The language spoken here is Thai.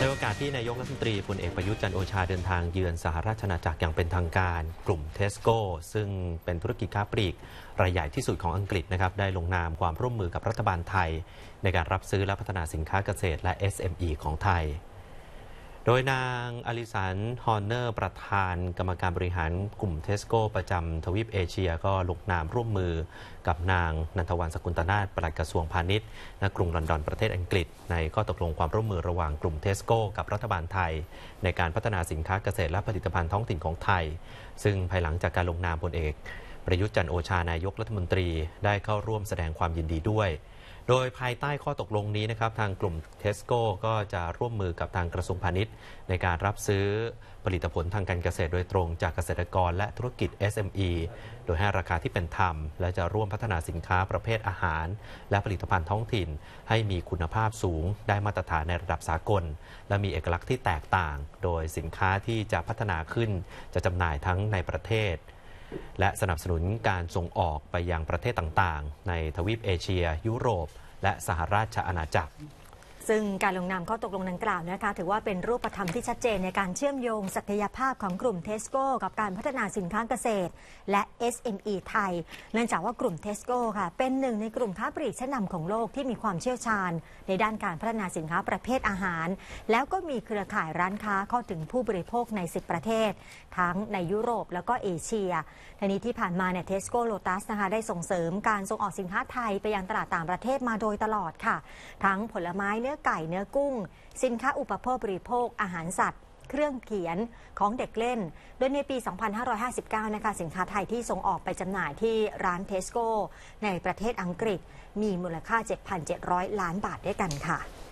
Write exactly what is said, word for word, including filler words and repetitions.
โอกาสที่นายกรัฐมนตรีพลเอกประยุทธ์จันทร์โอชาเดินทางเยือนสหราชอาณาจักรอย่างเป็นทางการกลุ่มเทสโก้ซึ่งเป็นธุรกิจค้าปลีกรายใหญ่ที่สุดของอังกฤษนะครับได้ลงนามความร่วมมือกับรัฐบาลไทยในการรับซื้อและพัฒนาสินค้าเกษตรและ เอส เอ็ม อี ของไทยโดยนางอลิสันฮอร์เนอร์ประธานกรรมการบริหารกลุ่มเทสโก้ประจำทวีปเอเชียก็ลงนามร่วมมือกับนางนันทวรรณ สกุลตนาถปลัดกระทรวงพาณิชย์ณกรุงลอนดอนประเทศอังกฤษในข้อตกลงความร่วมมือระหว่างกลุ่มเทสโก้กับรัฐบาลไทยในการพัฒนาสินค้าเกษตรและผลิตภัณฑ์ท้องถิ่นของไทยซึ่งภายหลังจากการลงนามพลเอกประยุทธ์จันทร์โอชานายกรัฐมนตรีได้เข้าร่วมแสดงความยินดีด้วยโดยภายใต้ข้อตกลงนี้นะครับทางกลุ่มเทสโก้ก็จะร่วมมือกับทางกระทรวงพาณิชย์ในการรับซื้อผลิตผลทางการเกษตรโดยตรงจากเกษตรกรและธุรกิจ เอส เอ็ม อี โดยให้ราคาที่เป็นธรรมและจะร่วมพัฒนาสินค้าประเภทอาหารและผลิตภัณฑ์ท้องถิ่นให้มีคุณภาพสูงได้มาตรฐานในระดับสากลและมีเอกลักษณ์ที่แตกต่างโดยสินค้าที่จะพัฒนาขึ้นจะจำหน่ายทั้งในประเทศและสนับสนุนการส่งออกไปยังประเทศต่างๆในทวีปเอเชียยุโรปและสหราชอาณาจักรซึ่งการลงนามข้อตกลงดังกล่าวนะคะถือว่าเป็นรูปธรรมที่ชัดเจนในการเชื่อมโยงศักยภาพของกลุ่มเทสโก้กับการพัฒนาสินค้าเกษตรและ เอส เอ็ม อี ไทยเนื่องจากว่ากลุ่มเทสโก้ค่ะเป็นหนึ่งในกลุ่มค้าปลีกชั้นนำของโลกที่มีความเชี่ยวชาญในด้านการพัฒนาสินค้าประเภทอาหารแล้วก็มีเครือข่ายร้านค้าเข้าถึงผู้บริโภคในสิบประเทศทั้งในยุโรปแล้วก็เอเชียทีนี้ที่ผ่านมาเนี่ยเทสโก้โลตัสนะคะได้ส่งเสริมการส่งออกสินค้าไทยไปยังตลาดต่างประเทศมาโดยตลอดค่ะทั้งผลไม้เนื้อไก่เนื้อกุ้งสินค้าอุปโภคบริโภคอาหารสัตว์เครื่องเขียนของเด็กเล่นโดยในปี สองพันห้าร้อยห้าสิบเก้า นะคะสินค้าไทยที่ส่งออกไปจำหน่ายที่ร้านเทสโก้ในประเทศอังกฤษมีมูลค่า เจ็ดพันเจ็ดร้อย ล้านบาทด้วยกันค่ะ